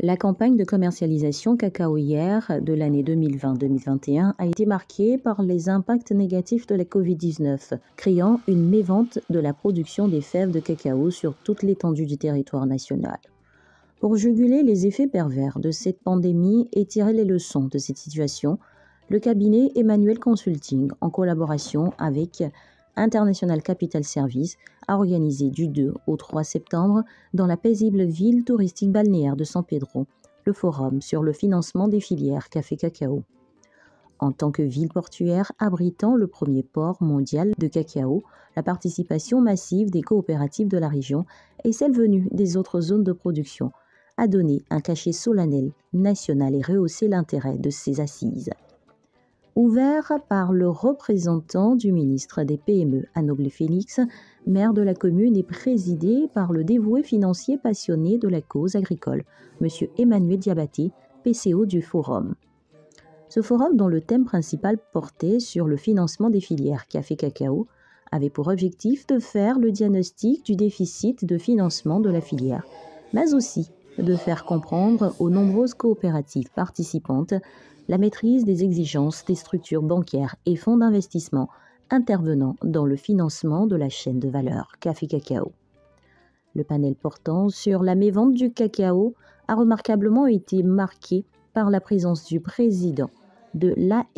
La campagne de commercialisation cacaoyère de l'année 2020-2021 a été marquée par les impacts négatifs de la Covid-19, créant une mévente de la production des fèves de cacao sur toute l'étendue du territoire national. Pour juguler les effets pervers de cette pandémie et tirer les leçons de cette situation, le cabinet Emmanuel Consulting, en collaboration avec International Capital Service, a organisé du 2 au 3 septembre dans la paisible ville touristique balnéaire de San Pedro, le forum sur le financement des filières café-cacao. En tant que ville portuaire abritant le premier port mondial de cacao, la participation massive des coopératives de la région et celle venue des autres zones de production a donné un cachet solennel national et rehaussé l'intérêt de ces assises. Ouvert par le représentant du ministre des PME, Anoble Félix, maire de la commune et présidé par le dévoué financier passionné de la cause agricole, M. Emmanuel Diabaté, PCO du Forum. Ce forum, dont le thème principal portait sur le financement des filières café-cacao, avait pour objectif de faire le diagnostic du déficit de financement de la filière, mais aussi de faire comprendre aux nombreuses coopératives participantes la maîtrise des exigences des structures bancaires et fonds d'investissement intervenant dans le financement de la chaîne de valeur café-cacao. Le panel portant sur la mévente du cacao a remarquablement été marqué par la présence du président de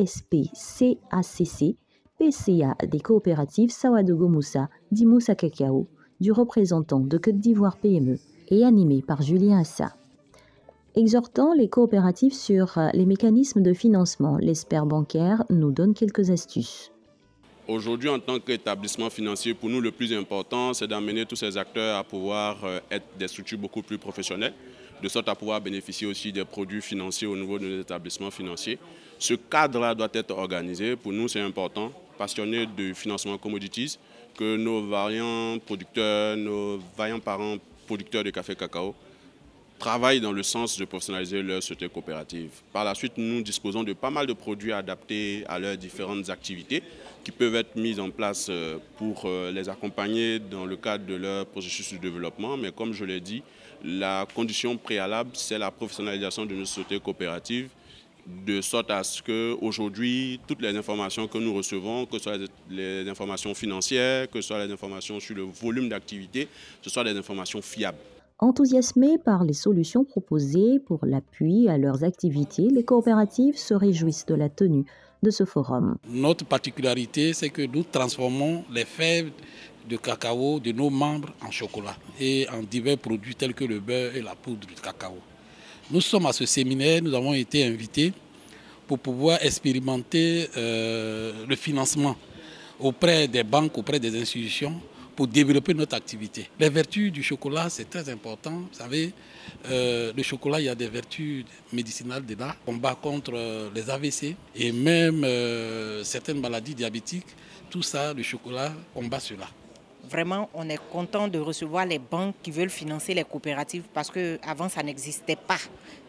l'ASP-CACC, PCA des coopératives Sawadogo Moussa, d'Imoussa Cacao, du représentant de Côte d'Ivoire PME et animé par Julien Assa. Exhortant les coopératives sur les mécanismes de financement, l'expert bancaire nous donne quelques astuces. Aujourd'hui, en tant qu'établissement financier, pour nous, le plus important, c'est d'amener tous ces acteurs à pouvoir être des structures beaucoup plus professionnelles, de sorte à pouvoir bénéficier aussi des produits financiers au niveau de nos établissements financiers. Ce cadre-là doit être organisé. Pour nous, c'est important, passionnés de financement commodities, que nos vaillants producteurs, nos vaillants parents producteurs de café-cacao travaillent dans le sens de professionnaliser leur société coopérative. Par la suite, nous disposons de pas mal de produits adaptés à leurs différentes activités qui peuvent être mis en place pour les accompagner dans le cadre de leur processus de développement. Mais comme je l'ai dit, la condition préalable, c'est la professionnalisation de nos sociétés coopératives, de sorte à ce qu'aujourd'hui, toutes les informations que nous recevons, que ce soit les informations financières, que ce soit les informations sur le volume d'activité, ce soit des informations fiables. Enthousiasmés par les solutions proposées pour l'appui à leurs activités, les coopératives se réjouissent de la tenue de ce forum. Notre particularité, c'est que nous transformons les fèves de cacao de nos membres en chocolat et en divers produits tels que le beurre et la poudre de cacao. Nous sommes à ce séminaire, nous avons été invités pour pouvoir expérimenter le financement auprès des banques, auprès des institutions, pour développer notre activité. Les vertus du chocolat, c'est très important. Vous savez, le chocolat, il y a des vertus médicinales dedans. On combat contre les AVC et même certaines maladies diabétiques. Tout ça, le chocolat combat cela. Vraiment, on est content de recevoir les banques qui veulent financer les coopératives parce qu'avant, ça n'existait pas.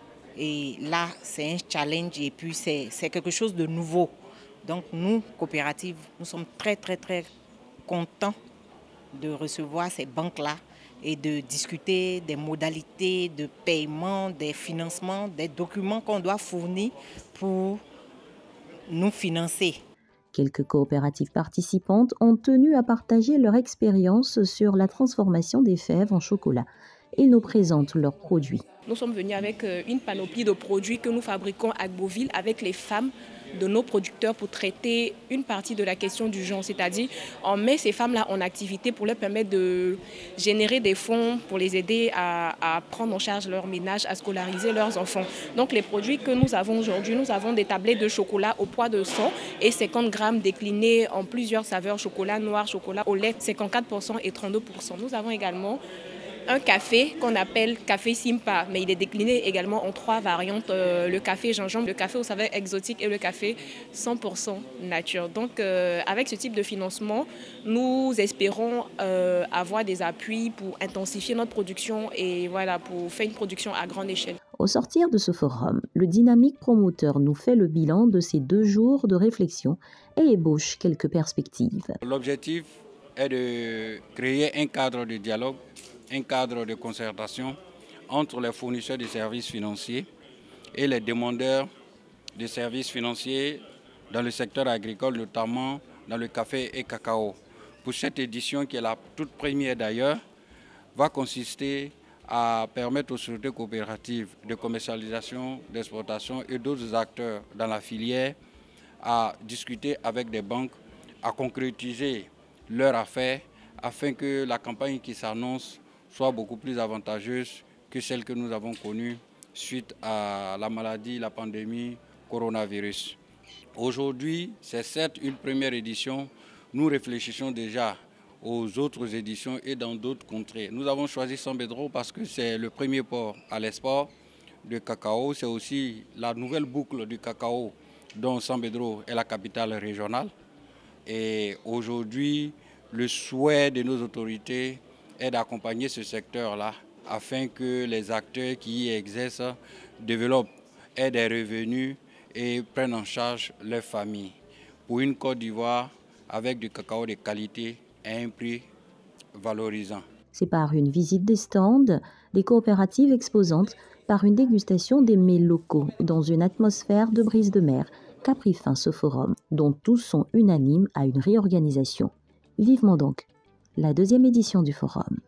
Et là, c'est un challenge et puis c'est quelque chose de nouveau. Donc nous, coopératives, nous sommes très, très, très contents de recevoir ces banques-là et de discuter des modalités de paiement, des financements, des documents qu'on doit fournir pour nous financer. Quelques coopératives participantes ont tenu à partager leur expérience sur la transformation des fèves en chocolat. Ils nous présentent leurs produits. Nous sommes venus avec une panoplie de produits que nous fabriquons à Beauville avec les femmes de nos producteurs pour traiter une partie de la question du genre. C'est-à-dire, on met ces femmes-là en activité pour leur permettre de générer des fonds pour les aider à prendre en charge leur ménage, à scolariser leurs enfants. Donc les produits que nous avons aujourd'hui, nous avons des tablettes de chocolat au poids de 100 et 50 grammes déclinés en plusieurs saveurs, chocolat noir, chocolat au lait, 54% et 32%. Nous avons également un café qu'on appelle café Simpa, mais il est décliné également en 3 variantes, le café gingembre, le café aux saveurs exotiques et le café 100% nature. Donc avec ce type de financement, nous espérons avoir des appuis pour intensifier notre production et voilà, pour faire une production à grande échelle. Au sortir de ce forum, le dynamique promoteur nous fait le bilan de ces 2 jours de réflexion et ébauche quelques perspectives. L'objectif est de créer un cadre de dialogue, un cadre de concertation entre les fournisseurs de services financiers et les demandeurs de services financiers dans le secteur agricole, notamment dans le café et cacao. Pour cette édition, qui est la toute première d'ailleurs, va consister à permettre aux sociétés coopératives de commercialisation, d'exportation et d'autres acteurs dans la filière à discuter avec des banques, à concrétiser leurs affaires afin que la campagne qui s'annonce soit beaucoup plus avantageuse que celle que nous avons connue suite à la maladie, la pandémie, coronavirus. Aujourd'hui, c'est certes une première édition. Nous réfléchissons déjà aux autres éditions et dans d'autres contrées. Nous avons choisi Sambédro parce que c'est le premier port à l'export de cacao. C'est aussi la nouvelle boucle du cacao dont Sambédro est la capitale régionale. Et aujourd'hui, le souhait de nos autorités est d'accompagner ce secteur-là afin que les acteurs qui y exercent développent, aient des revenus et prennent en charge leurs familles. Pour une Côte d'Ivoire avec du cacao de qualité à un prix valorisant. C'est par une visite des stands, des coopératives exposantes, par une dégustation des mets locaux dans une atmosphère de brise de mer qu'a pris fin ce forum, dont tous sont unanimes à une réorganisation. Vivement donc la 2e édition du forum.